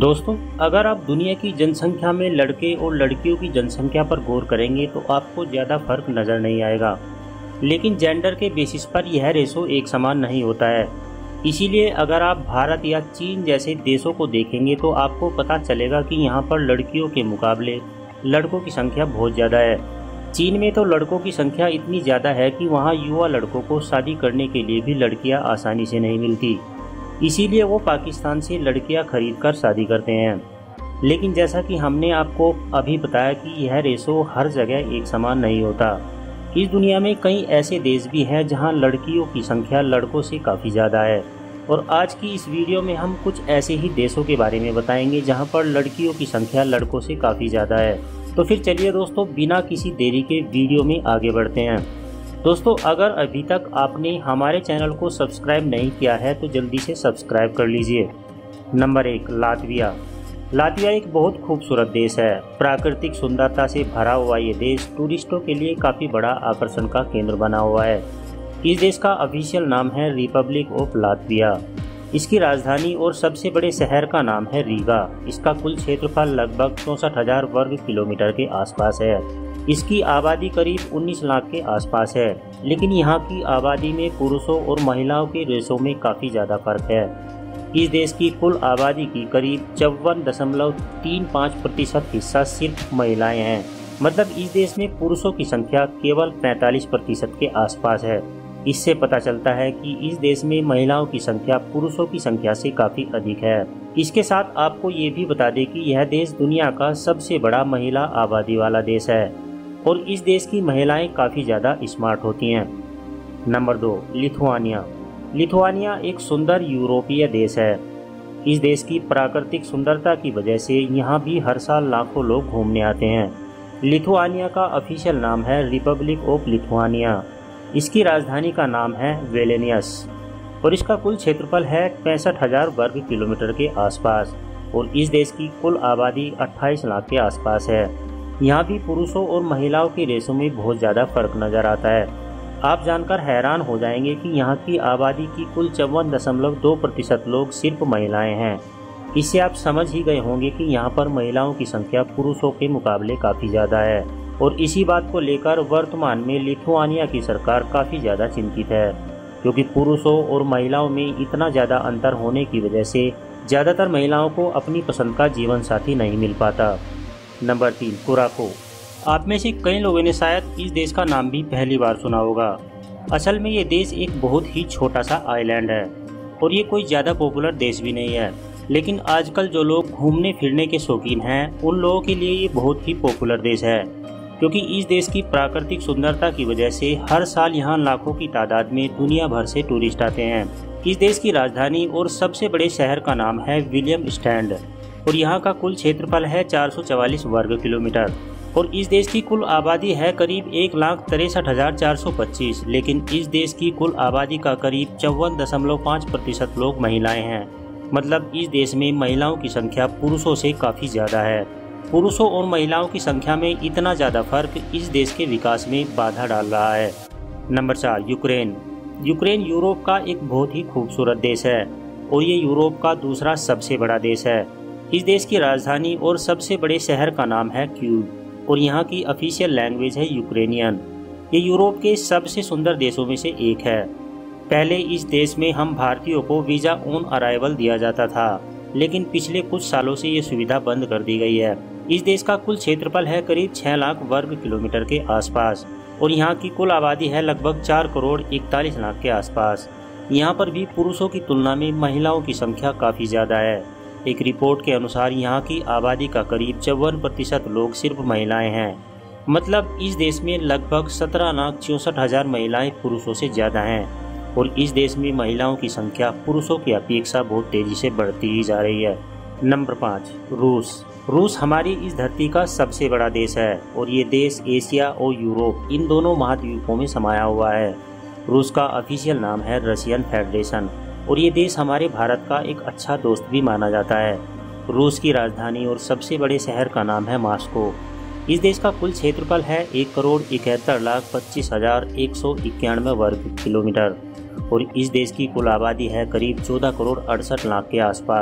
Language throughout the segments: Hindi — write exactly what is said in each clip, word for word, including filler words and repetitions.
दोस्तों, अगर आप दुनिया की जनसंख्या में लड़के और लड़कियों की जनसंख्या पर गौर करेंगे तो आपको ज़्यादा फर्क नज़र नहीं आएगा। लेकिन जेंडर के बेसिस पर यह रेशो एक समान नहीं होता है। इसीलिए अगर आप भारत या चीन जैसे देशों को देखेंगे तो आपको पता चलेगा कि यहाँ पर लड़कियों के मुकाबले लड़कों की संख्या बहुत ज़्यादा है। चीन में तो लड़कों की संख्या इतनी ज़्यादा है कि वहाँ युवा लड़कों को शादी करने के लिए भी लड़कियाँ आसानी से नहीं मिलती। इसीलिए वो पाकिस्तान से लड़कियां खरीद कर शादी करते हैं। लेकिन जैसा कि हमने आपको अभी बताया कि यह रेशो हर जगह एक समान नहीं होता। इस दुनिया में कई ऐसे देश भी हैं जहां लड़कियों की संख्या लड़कों से काफ़ी ज़्यादा है। और आज की इस वीडियो में हम कुछ ऐसे ही देशों के बारे में बताएंगे जहां पर लड़कियों की संख्या लड़कों से काफ़ी ज़्यादा है। तो फिर चलिए दोस्तों, बिना किसी देरी के वीडियो में आगे बढ़ते हैं। दोस्तों, अगर अभी तक आपने हमारे चैनल को सब्सक्राइब नहीं किया है तो जल्दी से सब्सक्राइब कर लीजिए। नंबर एक, लातविया। लातविया एक बहुत खूबसूरत देश है। प्राकृतिक सुंदरता से भरा हुआ ये देश टूरिस्टों के लिए काफ़ी बड़ा आकर्षण का केंद्र बना हुआ है। इस देश का ऑफिशियल नाम है रिपब्लिक ऑफ लातविया। इसकी राजधानी और सबसे बड़े शहर का नाम है रीगा। इसका कुल क्षेत्रफल लगभग चौंसठ हजार वर्ग किलोमीटर के आसपास है। इसकी आबादी करीब उन्नीस लाख के आसपास है। लेकिन यहाँ की आबादी में पुरुषों और महिलाओं के रेशो में काफ़ी ज़्यादा फर्क है। इस देश की कुल आबादी की करीब चौवन दशमलव तीन पाँच प्रतिशत हिस्सा सिर्फ महिलाएं हैं। मतलब इस देश में पुरुषों की संख्या केवल पैंतालीस प्रतिशत के आसपास है। इससे पता चलता है कि इस देश में महिलाओं की संख्या पुरुषों की संख्या से काफ़ी अधिक है। इसके साथ आपको ये भी बता दें कि यह देश दुनिया का सबसे बड़ा महिला आबादी वाला देश है और इस देश की महिलाएं काफ़ी ज़्यादा स्मार्ट होती हैं। नंबर दो, लिथुआनिया। लिथुआनिया एक सुंदर यूरोपीय देश है। इस देश की प्राकृतिक सुंदरता की वजह से यहाँ भी हर साल लाखों लोग घूमने आते हैं। लिथुआनिया का ऑफिशियल नाम है रिपब्लिक ऑफ लिथुआनिया। इसकी राजधानी का नाम है विल्नियस और इसका कुल क्षेत्रफल है पैंसठ हजार वर्ग किलोमीटर के आसपास और इस देश की कुल आबादी अट्ठाईस लाख के आसपास है। यहाँ भी पुरुषों और महिलाओं के रेशो में बहुत ज़्यादा फर्क नज़र आता है। आप जानकर हैरान हो जाएंगे कि यहाँ की आबादी की कुल चौवन दशमलव दो प्रतिशत लोग सिर्फ महिलाएं हैं। इससे आप समझ ही गए होंगे कि यहाँ पर महिलाओं की संख्या पुरुषों के मुकाबले काफ़ी ज़्यादा है और इसी बात को लेकर वर्तमान में लिथुआनिया की सरकार काफ़ी ज़्यादा चिंतित है, क्योंकि पुरुषों और महिलाओं में इतना ज़्यादा अंतर होने की वजह से ज़्यादातर महिलाओं को अपनी पसंद का जीवन साथी नहीं मिल पाता। नंबर तीन, कुराको। आप में से कई लोगों ने शायद इस देश का नाम भी पहली बार सुना होगा। असल में ये देश एक बहुत ही छोटा सा आइलैंड है और ये कोई ज़्यादा पॉपुलर देश भी नहीं है। लेकिन आजकल जो लोग घूमने फिरने के शौकीन हैं उन लोगों के लिए ये बहुत ही पॉपुलर देश है, क्योंकि इस देश की प्राकृतिक सुंदरता की वजह से हर साल यहाँ लाखों की तादाद में दुनिया भर से टूरिस्ट आते हैं। इस देश की राजधानी और सबसे बड़े शहर का नाम है विलियम स्टैंड और यहाँ का कुल क्षेत्रफल है चार सौ चवालीस वर्ग किलोमीटर और इस देश की कुल आबादी है करीब एक लाख तिरसठ हजार चार सौ पच्चीस। लेकिन इस देश की कुल आबादी का करीब चौवन दशमलव पाँच प्रतिशत लोग महिलाएं हैं। मतलब इस देश में महिलाओं की संख्या पुरुषों से काफ़ी ज़्यादा है। पुरुषों और महिलाओं की संख्या में इतना ज़्यादा फर्क इस देश के विकास में बाधा डाल रहा है। नंबर चार, यूक्रेन। यूक्रेन यूरोप का एक बहुत ही खूबसूरत देश है और ये यूरोप का दूसरा सबसे बड़ा देश है। इस देश की राजधानी और सबसे बड़े शहर का नाम है कीव और यहाँ की ऑफिशियल लैंग्वेज है यूक्रेनियन। ये यूरोप के सबसे सुंदर देशों में से एक है। पहले इस देश में हम भारतीयों को वीज़ा ऑन अराइवल दिया जाता था, लेकिन पिछले कुछ सालों से ये सुविधा बंद कर दी गई है। इस देश का कुल क्षेत्रफल है करीब छः लाख वर्ग किलोमीटर के आसपास और यहाँ की कुल आबादी है लगभग चार करोड़ इकतालीस लाख के आसपास। यहाँ पर भी पुरुषों की तुलना में महिलाओं की संख्या काफ़ी ज़्यादा है। एक रिपोर्ट के अनुसार यहाँ की आबादी का करीब चौवन प्रतिशत लोग सिर्फ महिलाएं हैं। मतलब इस देश में लगभग सत्रह लाख चौंसठ हजार महिलाएं पुरुषों से ज़्यादा हैं और इस देश में महिलाओं की संख्या पुरुषों की अपेक्षा बहुत तेज़ी से बढ़ती ही जा रही है। नंबर पाँच, रूस। रूस हमारी इस धरती का सबसे बड़ा देश है और ये देश एशिया और यूरोप इन दोनों महाद्वीपों में समाया हुआ है। रूस का ऑफिशियल नाम है रशियन फेडरेशन और ये देश हमारे भारत का एक अच्छा दोस्त भी माना जाता है। रूस की राजधानी और सबसे बड़े शहर का नाम है मॉस्को। इस देश का कुल क्षेत्रफल है एक करोड़ इकहत्तर लाख पच्चीस हजार एक सौ इक्यानवे वर्ग किलोमीटर और इस देश की कुल आबादी है करीब चौदह करोड़ अड़सठ लाख के आसपास।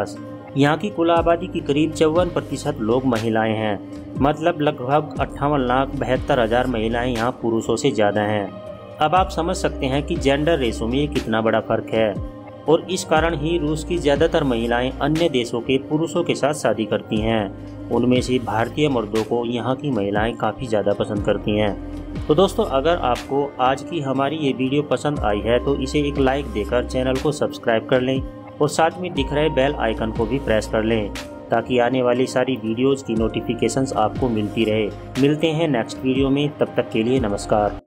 यहाँ की कुल आबादी की करीब चौवन प्रतिशत लोग महिलाएं हैं, मतलब लगभग अट्ठावन लाख बहत्तर हजार महिलाएं यहाँ पुरुषों से ज़्यादा हैं। अब आप समझ सकते हैं कि जेंडर रेशो में कितना बड़ा फर्क है, और इस कारण ही रूस की ज़्यादातर महिलाएं अन्य देशों के पुरुषों के साथ शादी करती हैं। उनमें से भारतीय मर्दों को यहाँ की महिलाएं काफ़ी ज़्यादा पसंद करती हैं। तो दोस्तों, अगर आपको आज की हमारी ये वीडियो पसंद आई है तो इसे एक लाइक देकर चैनल को सब्सक्राइब कर लें और साथ में दिख रहे बेल आइकन को भी प्रेस कर लें, ताकि आने वाली सारी वीडियोज़ की नोटिफिकेशंस आपको मिलती रहे। मिलते हैं नेक्स्ट वीडियो में, तब तक के लिए नमस्कार।